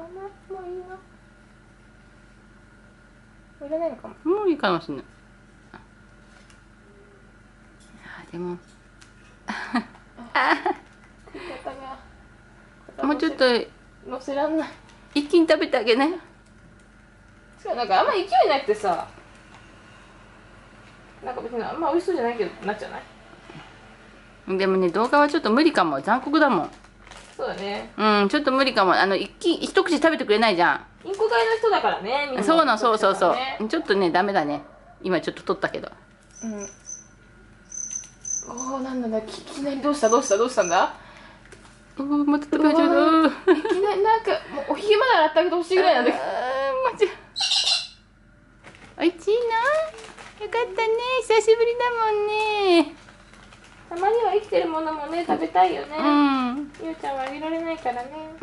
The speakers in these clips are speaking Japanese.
もういいな。もういらないのかも。 もういいかもしれない。でも食い方がもうちょっと乗せらんない。 一気に食べてあげない。 しかもなんかあんま勢いなくてさ、なんか別にあんま美味しそうじゃないけどなっちゃない？ でもね、動画はちょっと無理かも。残酷だもん。 そうだね。 うん、ちょっと無理かも。一口食べてくれないじゃインコ飼いの人だからね、みんん。 な。 そうな、そうそうそね、 う。ちょっとね、ダメだね。今ちょっと取ったけど。 うん。おお、なんだ、いきなりどうしたんだ。 また食べちゃう。 いきなりなんか、もうおひげまで洗ってあげてほしいぐらいなんだけど。 マジ。おいしいな。よかったね。久しぶりだもんね。 たまには生きてるものもね、食べたいよね。 うん。 ゆうちゃんはあげられないからね。 うん。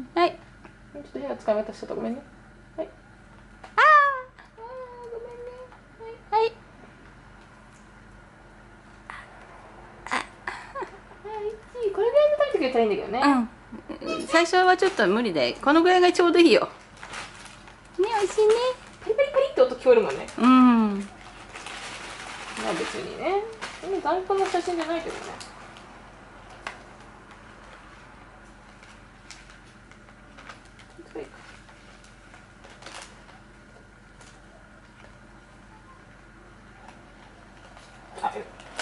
はい。 ちょっと変な使い方しちゃった。ごめんね。はい。 あごめんね。 あ。はい。 これぐらいで食べてくれたらいいんだけどね。 うん。最初はちょっと無理で、このぐらいがちょうどいいよ。ね、美味しいね。 パリパリパリって音聞こえるもんね。 うん。 まあ別にね。そんな残酷な写真じゃないけどね。あ、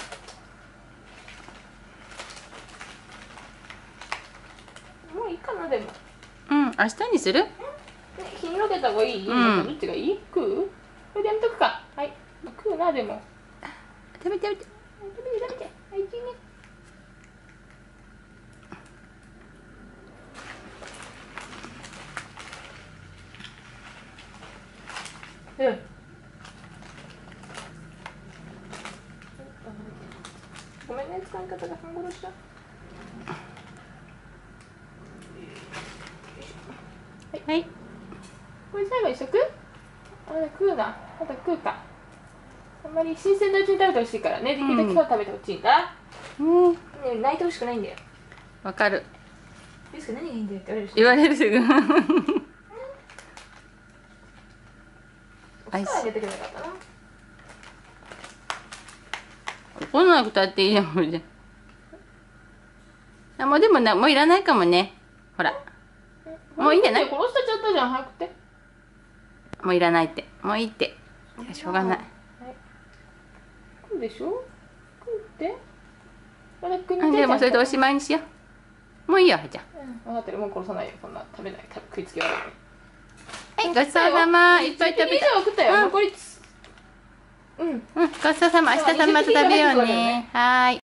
もういいかな、でも。 うん、明日にする？ 日にろげた方がいい？どっちがいい？食う？これでやめとくか。はい。食うな、でも。 食べて。 食べて。はい、いいね。うん。ごめんね、使い方が半殺しだ。 はい。 これ最後にしとく？あれ食うな。また食うか。あんまり新鮮なうちに食べてほしいからね。できるだけ今日食べてほしいんだ。 うん。 ね、泣いてほしくないんだよ。 わかる。 ゆうすけ何がいいんだよって言われるすぐ。 お皿あげてくれなかったな。 怒らなくたっていいじゃん、これで。あ、もうでももういらないかもね。ほら。もういいんじゃない？ 殺しちゃったじゃん、早くて。 もういらないって。もういいって。しょうがない。 食うでしょ？食うって。 でもそれでおしまいにしよう。もういいよ、じゃあ。分かってる、もう殺さないよ。そんな食べない、食いつき悪い。 はい、ごちそうさま。いっぱい食べた。 食ったよ。残り。 ごちそうさま。明日また食べようね。はーい。